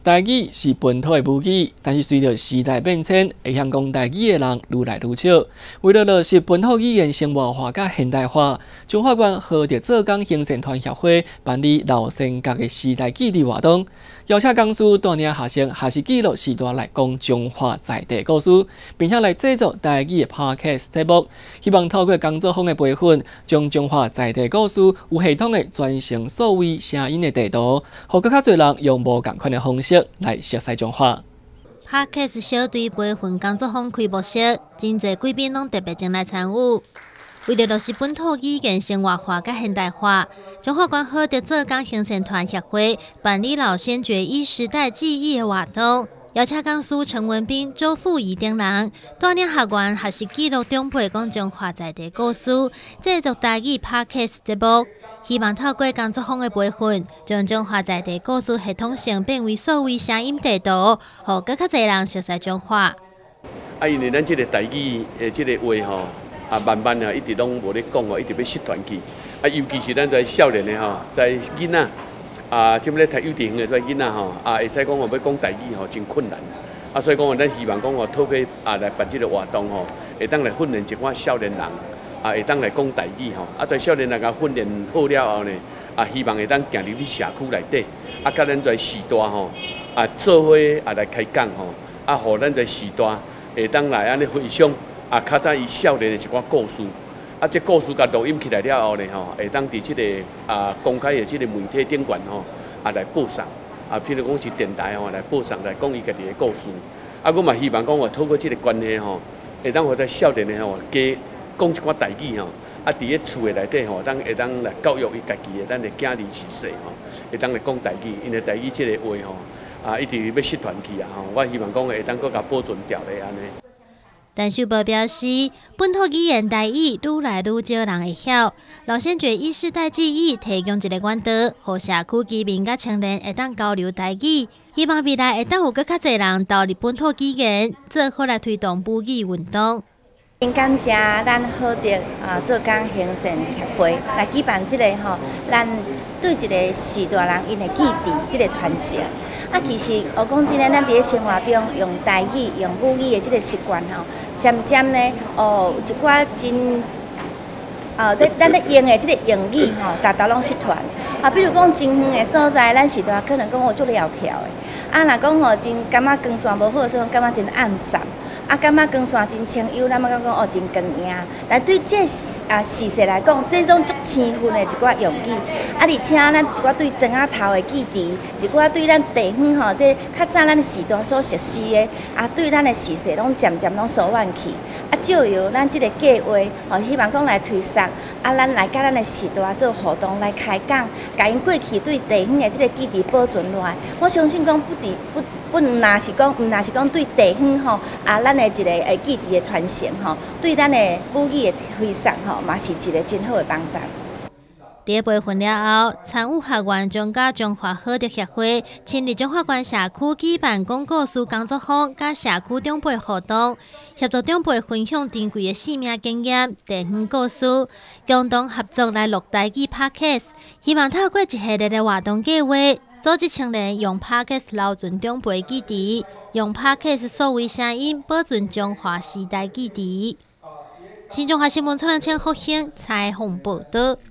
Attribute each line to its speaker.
Speaker 1: 台语是本土的母语，但是随着时代变迁，会晓讲台语的人愈来愈少。为了落实本土语言生活化甲现代化，中华县和着浙江行政团协会办理老生角的时代记忆活动，邀请讲师带领学生学习记录时代来讲中华在地故事，并且来制作台语的 podcast 节目，希望透过工作坊的培训，将中华在地故事有系统的传承数位声音的地图，让更较侪人用无共款的方式来熟悉中华。
Speaker 2: Podcast 小队培训工作坊开幕式，真侪贵宾拢特别前来参与。为了落实本土语言生活化甲现代化，中华县和着浙江行政团协会办理老先觉忆时代记忆的活动，邀请讲师陈文彬、周富仪等人带领学员学习记录长辈讲中华在地故事，制作台语 Podcast 节目。希望透过工作坊的培训，将中华在地故事系统性变为数位声音地图，让更较侪人熟悉中华。
Speaker 3: 因为咱这个台语的这个话吼，慢慢一直拢无咧讲一直要失传去。尤其是咱在少年的在囡仔即咧读幼稚园的在囡仔会使讲要讲台语真困难。所以讲咱希望讲透过来办这个活动会当来训练一寡少年人。会当来讲台语在少年人训练好了后呢，希望会当行入去社区内底，甲咱在时代做伙来开讲互咱在时代会当来安尼分享较早伊少年的一寡故事，这故事甲录音起来了后呢会当伫即个公开的即个媒体顶悬来播送，譬如讲是电台来播送来讲伊家己的故事，我嘛希望讲透过即个关系会当互在少年的加讲一寡台语伫咧厝的内底会当来教育伊家己的咱的囝儿子婿会当来讲台语，因为台语这个话一直要失传去我希望讲会当搁甲保存掉咧安尼。
Speaker 2: 陈秀波表示，本土语言台语愈来愈少人会晓，老先觉忆世代记忆提供一个管道，互社区居民甲青年会当交流台语。希望未来会当有更较侪人投入本土语言，做好来推动母语运动。
Speaker 4: 感谢咱好着浙江行政协会来举办这个咱对一个时代人因的记忆这个传承。其实我讲真诶，咱伫咧生活中用台语、用母语的这个习惯渐渐呢，有一寡真咱咧用的这个用语大大拢失传。比如讲真远的所在，咱时代可能讲足了条的。若讲真感觉光线无好，所以感觉真暗散。感觉光线真清幽，咱要讲真光影。但对这事实来讲，这种足青分的一寡用语，而且咱一寡对庄仔头的记忆，一寡对咱地方这较早咱的时代所实施的，对咱的事实拢渐渐拢疏远去。借由咱这个计划，希望讲来推送，咱来甲咱的时代做互动，来开讲，甲因过去对地方的这个记忆保存落来。我相信讲毋若是讲对地方咱的一个记忆的传承对咱的母语的推送嘛是一个真好的帮助。
Speaker 2: 在培训了后，参与学员将甲中华好德协会成立中华县社区举办讲故事工作坊，甲社区长辈活动，协助长辈分享珍贵的生命经验、地方故事，共同合作来录台语 podcast， 希望透过一系列的活动计划，组织青年用 podcast 留存长辈记忆，用 podcast 数位声音保存中华时代记忆。新中华新闻创人千福兴采访报道。